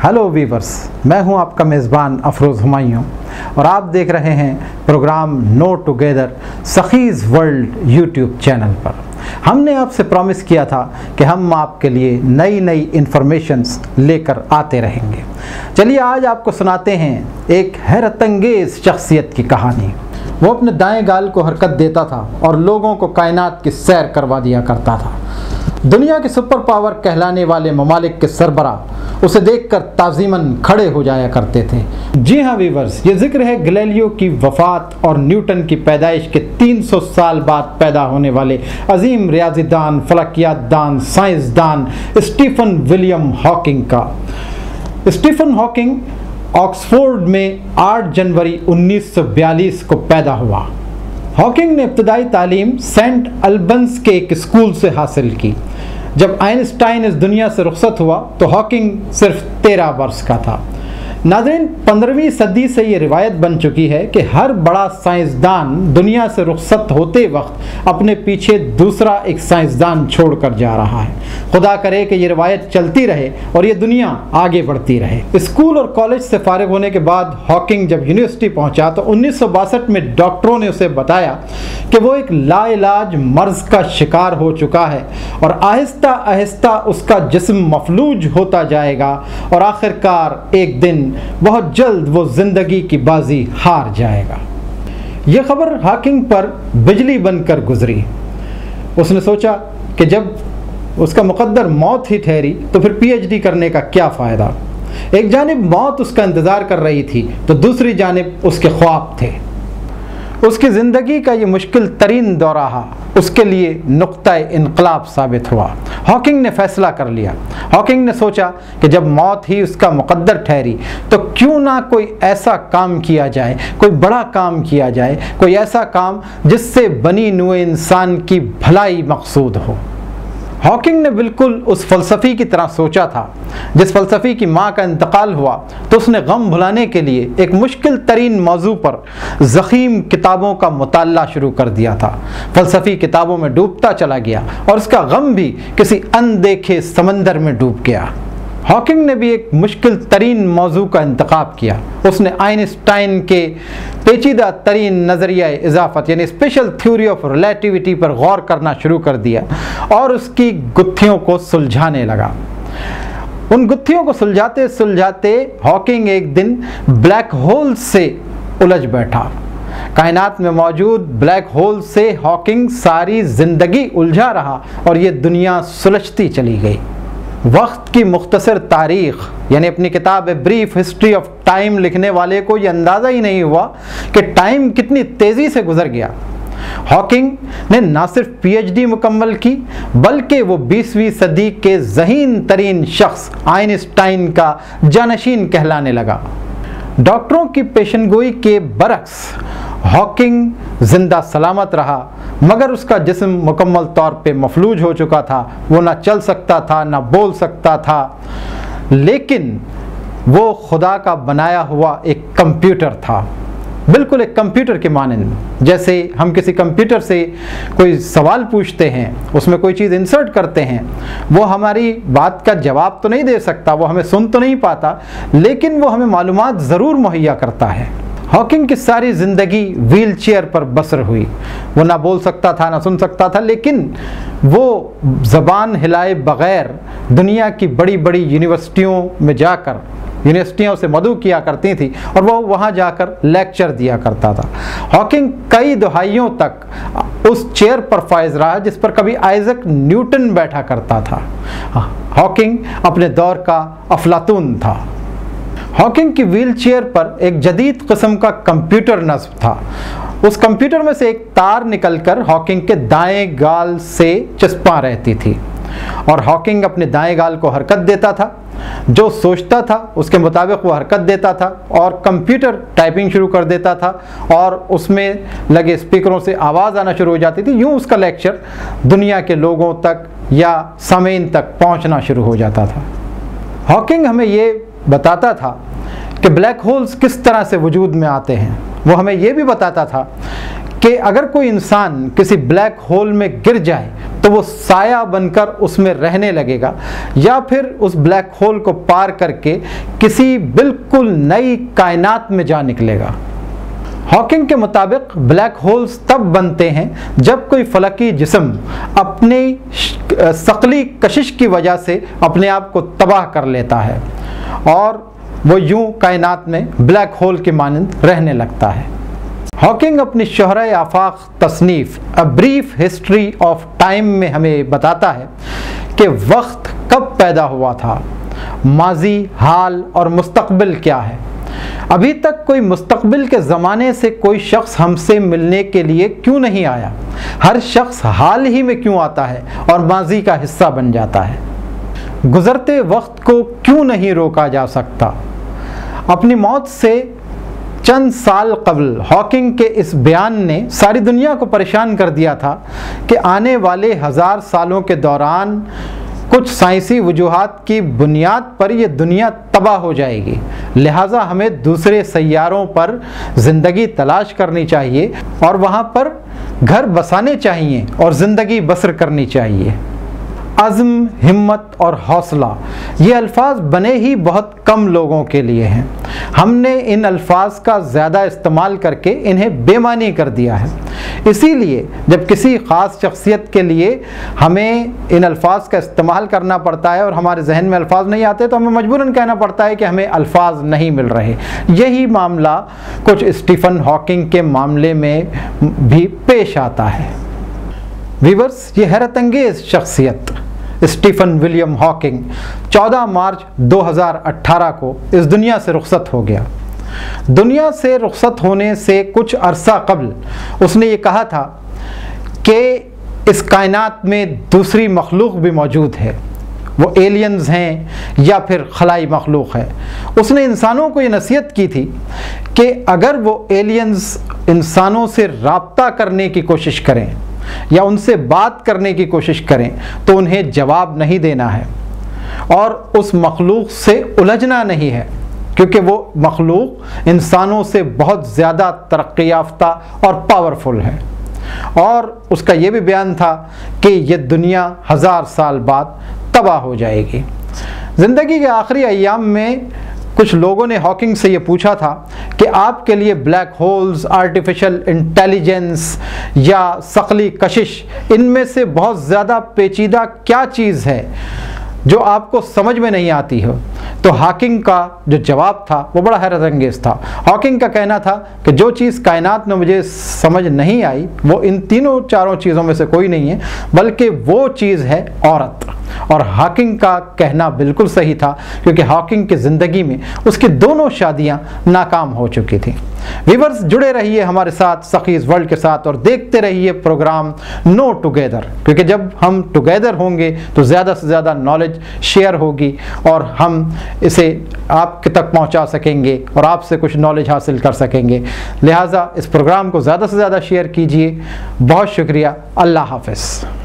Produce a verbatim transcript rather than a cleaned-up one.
Hello viewers, मैं हूं आपका मेज़बान अफरोज़ हुमायूं और आप देख रहे हैं प्रोग्राम नो टुगेदर सखीज़ वर्ल्ड यूट्यूब चैनल पर। हमने आपसे प्रॉमिस किया था कि हम आपके लिए नई नई इन्फॉर्मेशंस लेकर आते रहेंगे। चलिए आज आपको सुनाते हैं एक हैरतअंगेज़ शख्सियत की कहानी। वो अपने दाएं गाल को हरकत देता था और लोगों को कायनात की सैर करवा दिया करता था। दुनिया के सुपर पावर कहलाने वाले ममालिक के सरबराह उसे देखकर ताज़ीमन खड़े हो जाया करते थे। जी हाँ वीवर्स, ये जिक्र है गैलीलियो की वफ़ात और न्यूटन की पैदाइश के तीन सौ साल बाद पैदा होने वाले अजीम रियाज़ीदान, फलकियातदान, साइंसदान स्टीफन विलियम हॉकिंग का। स्टीफन हॉकिंग ऑक्सफोर्ड में आठ जनवरी उन्नीस सौ बयालीस को पैदा हुआ। हॉकिंग ने इब्तदाई तालीम सेंट अल्बंस के एक स्कूल से हासिल की। जब आइंस्टाइन इस दुनिया से रुखसत हुआ तो हॉकिंग सिर्फ तेरह वर्ष का था। नाज़रीन, पंद्रहवीं सदी से ये रिवायत बन चुकी है कि हर बड़ा साइंसदान दुनिया से रुखसत होते वक्त अपने पीछे दूसरा एक साइंसदान छोड़कर जा रहा है। खुदा करे कि ये रिवायत चलती रहे और ये दुनिया आगे बढ़ती रहे। स्कूल और कॉलेज से फारिग होने के बाद हॉकिंग जब यूनिवर्सिटी पहुंचा तो उन्नीस सौ बासठ में डॉक्टरों ने उसे बताया कि वो एक लाइलाज मर्ज का शिकार हो चुका है और आहिस्ता आहिस्ता उसका जिस्म मफलूज होता जाएगा और आखिरकार एक दिन बहुत जल्द वो जिंदगी की बाजी हार जाएगा। यह खबर हॉकिंग पर बिजली बनकर गुजरी। उसने सोचा कि जब उसका मुकद्दर मौत ही ठहरी तो फिर पीएचडी करने का क्या फ़ायदा। एक जानिब मौत उसका इंतज़ार कर रही थी तो दूसरी जानिब उसके ख्वाब थे। उसकी ज़िंदगी का ये मुश्किल तरीन दौराहा उसके लिए नुक्ता इनकलाब साबित हुआ। हॉकिंग ने फैसला कर लिया। हॉकिंग ने सोचा कि जब मौत ही उसका मुकद्दर ठहरी तो क्यों ना कोई ऐसा काम किया जाए, कोई बड़ा काम किया जाए, कोई ऐसा काम जिससे बनी नूए इंसान की भलाई मकसूद हो। हॉकिंग ने बिल्कुल उस फ़लसफ़ी की तरह सोचा था। जिस फ़लसफ़ी की माँ का इंतकाल हुआ तो उसने गम भुलाने के लिए एक मुश्किल तरीन मौजू पर ज़ख़ीम किताबों का मुताला शुरू कर दिया था। फ़लसफ़ी किताबों में डूबता चला गया और उसका गम भी किसी अनदेखे समंदर में डूब गया। हॉकिंग ने भी एक मुश्किल तरीन मौजू का इंतखाब किया। उसने आइंस्टाइन के पेचीदा तरीन नज़रिया इजाफ़त यानी स्पेशल थ्योरी ऑफ रिलेटिविटी पर गौर करना शुरू कर दिया और उसकी गुत्थियों को सुलझाने लगा। उन गुत्थियों को सुलझाते सुलझाते हॉकिंग एक दिन ब्लैक होल से उलझ बैठा। कायनात में मौजूद ब्लैक होल से हॉकिंग सारी ज़िंदगी उलझा रहा और ये दुनिया सुलझती चली गई। वक्त की मुख्तसर तारीख़ यानी अपनी किताब ब्रीफ हिस्ट्री ऑफ टाइम लिखने वाले को ये अंदाज़ा ही नहीं हुआ कि टाइम कितनी तेज़ी से गुज़र गया। हॉकिंग ने ना सिर्फ पीएचडी मुकम्मल की बल्कि वो बीसवीं सदी के ज़हीन तरीन शख्स आइंस्टाइन का जानशीन कहलाने लगा। डॉक्टरों की पेशनगोई के बरक्स हॉकिंग जिंदा सलामत रहा, मगर उसका जिस्म मुकम्मल तौर पे मफलूज हो चुका था। वो ना चल सकता था, ना बोल सकता था, लेकिन वो खुदा का बनाया हुआ एक कंप्यूटर था, बिल्कुल एक कंप्यूटर के मानंद। जैसे हम किसी कंप्यूटर से कोई सवाल पूछते हैं, उसमें कोई चीज़ इंसर्ट करते हैं, वो हमारी बात का जवाब तो नहीं दे सकता, वो हमें सुन तो नहीं पाता, लेकिन वो हमें मालूमात ज़रूर मुहैया करता है। हॉकिंग की सारी ज़िंदगी व्हील चेयर पर बसर हुई। वो ना बोल सकता था, ना सुन सकता था, लेकिन वो ज़बान हिलाए बग़ैर दुनिया की बड़ी बड़ी यूनिवर्सिटियों में जाकर यूनिवर्सिटियों से मदऊ किया करती थी और वो वहाँ जाकर लेक्चर दिया करता था। हॉकिंग कई दहाइयों तक उस चेयर पर फायज रहा जिस पर कभी आइजक न्यूटन बैठा करता था। हॉकिंग अपने दौर का अफलातून था। हॉकिंग की व्हील चेयर पर एक जदीद किस्म का कंप्यूटर नस्ब था। उस कंप्यूटर में से एक तार निकलकर हॉकिंग के दाएं गाल से चिपका रहती थी और हॉकिंग अपने दाएं गाल को हरकत देता था। जो सोचता था उसके मुताबिक वो हरकत देता था और कंप्यूटर टाइपिंग शुरू कर देता था और उसमें लगे स्पीकरों से आवाज़ आना शुरू हो जाती थी। यूँ उसका लेक्चर दुनिया के लोगों तक या सामीन तक पहुँचना शुरू हो जाता था। हॉकिंग हमें ये बताता था कि ब्लैक होल्स किस तरह से वजूद में आते हैं। वो हमें ये भी बताता था کہ اگر کوئی انسان کسی بلیک ہول میں گر جائے تو وہ سایہ بن کر اس میں رہنے لگے گا یا پھر اس بلیک ہول کو پار کر کے کسی بالکل نئی کائنات میں جا نکلے گا۔ ہاکنگ کے مطابق بلیک ہولز تب بنتے ہیں جب کوئی فلکی جسم اپنی ثقلی کشش کی وجہ سے اپنے آپ کو تباہ کر لیتا ہے اور وہ یوں کائنات میں بلیک ہول کی مانند رہنے لگتا ہے۔ ہاکنگ اپنی شہرۂ آفاق تصنیف a brief history of time میں ہمیں بتاتا ہے کہ وقت کب پیدا ہوا تھا، ماضی، حال اور مستقبل کیا ہے۔ ابھی تک کوئی مستقبل کے زمانے سے کوئی شخص ہم سے ملنے کے لیے کیوں نہیں آیا؟ ہر شخص حال ہی میں کیوں آتا ہے اور ماضی کا حصہ بن جاتا ہے؟ گزرتے وقت کو کیوں نہیں روکا جا سکتا؟ اپنی موت سے چند سال قبل ہاکنگ کے اس بیان نے ساری دنیا کو پریشان کر دیا تھا کہ آنے والے ہزار سالوں کے دوران کچھ سائنسی وجوہات کی بنیاد پر یہ دنیا تباہ ہو جائے گی، لہٰذا ہمیں دوسرے سیاروں پر زندگی تلاش کرنی چاہیے اور وہاں پر گھر بسانے چاہیے اور زندگی بسر کرنی چاہیے۔ عزم، ہمت اور حوصلہ یہ الفاظ بنے ہی بہت کم لوگوں کے لیے ہیں۔ ہم نے ان الفاظ کا زیادہ استعمال کر کے انہیں بے معنی کر دیا ہے۔ اسی لیے جب کسی خاص شخصیت کے لیے ہمیں ان الفاظ کا استعمال کرنا پڑتا ہے اور ہمارے ذہن میں الفاظ نہیں آتے تو ہمیں مجبوراً کہنا پڑتا ہے کہ ہمیں الفاظ نہیں مل رہے۔ یہی معاملہ کچھ اسٹیفن ہاکنگ کے معاملے میں بھی پیش آتا ہے۔ ویورز، یہ حیرت انگیز شخصیت اسٹیفن ولیم ہاکنگ چودہ مارچ دو ہزار اٹھارہ کو اس دنیا سے رخصت ہو گیا۔ دنیا سے رخصت ہونے سے کچھ عرصہ قبل اس نے یہ کہا تھا کہ اس کائنات میں دوسری مخلوق بھی موجود ہے، وہ ایلینز ہیں یا پھر خلائی مخلوق ہے۔ اس نے انسانوں کو یہ نصیحت کی تھی کہ اگر وہ ایلینز انسانوں سے رابطہ کرنے کی کوشش کریں یا ان سے بات کرنے کی کوشش کریں تو انہیں جواب نہیں دینا ہے اور اس مخلوق سے الجھنا نہیں ہے، کیونکہ وہ مخلوق انسانوں سے بہت زیادہ ترقی یافتہ اور پاورفل ہے۔ اور اس کا یہ بھی بیان تھا کہ یہ دنیا ہزار سال بعد تباہ ہو جائے گی۔ زندگی کے آخری ایام میں کچھ لوگوں نے ہاکنگ سے یہ پوچھا تھا کہ آپ کے لیے بلیک ہولز، آرٹیفیشل انٹیلیجنس یا ثقلی کشش، ان میں سے بہت زیادہ پیچیدہ کیا چیز ہے جو آپ کو سمجھ میں نہیں آتی ہو؟ تو ہاکنگ کا جو جواب تھا وہ بڑا حیرت انگیز تھا۔ ہاکنگ کا کہنا تھا کہ جو چیز کائنات میں مجھے سمجھ نہیں آئی وہ ان تینوں چاروں چیزوں میں سے کوئی نہیں ہے، بلکہ وہ چیز ہے عورت۔ اور ہاکنگ کا کہنا بالکل صحیح تھا، کیونکہ ہاکنگ کی زندگی میں اس کی دونوں شادیاں ناکام ہو چکی تھیں۔ ویورز، جڑے رہیے ہمارے ساتھ سخیز ورلڈ کے ساتھ اور دیکھتے رہیے پروگرام نو ٹوگیدر، کیونکہ جب ہم ٹوگیدر ہوں گے تو زیادہ سے زیادہ نالج شیئر ہوگی اور ہم اسے آپ کے تک پہنچا سکیں گے اور آپ سے کچھ نالج حاصل کر سکیں گے۔ لہٰذا اس پروگرام کو زیادہ سے زیادہ شیئر کیجیے۔ بہت شکریہ۔ اللہ حافظ۔